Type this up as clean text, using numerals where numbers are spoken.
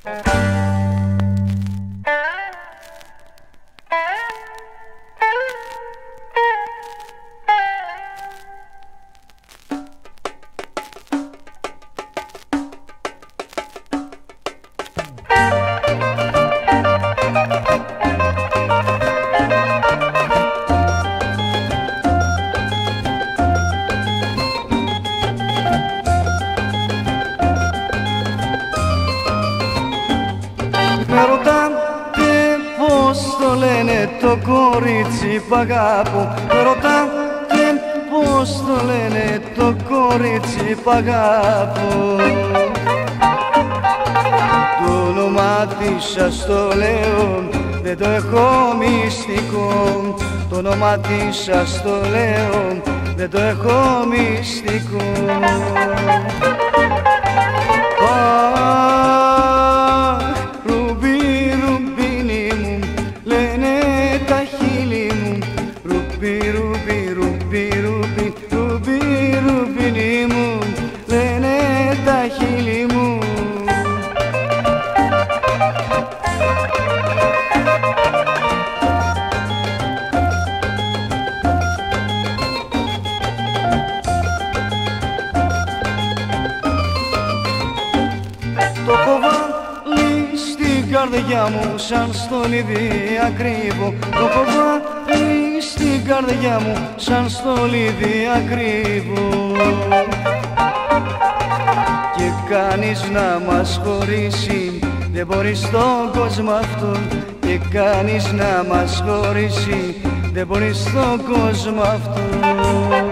Με ρωτάτε πώς το λένε το κορίτσι π' αγαπώ. Με ρωτάτε πώς το λένε το κορίτσι π' αγαπώ. Το όνομά της σας το λέω, δεν το έχω μυστικό. Το όνομά της σας το λέω, δεν το έχω μυστικό. Ρουμπί, ρουμπί, ρουμπί, ρουμπί, ρουμπί, ρουμπίνι μου, λένε τα χείλη μου. Το έχω βάλει στην καρδιά μου σαν στολίδι ακρίβο. Το έχω βάλει στην καρδιά μου σαν στολίδι ακρίβο. Και κανείς να μας χωρίσει δεν μπορεί στον κόσμο αυτόν. Και κανείς να μας χωρίσει δεν μπορεί στον κόσμο αυτόν.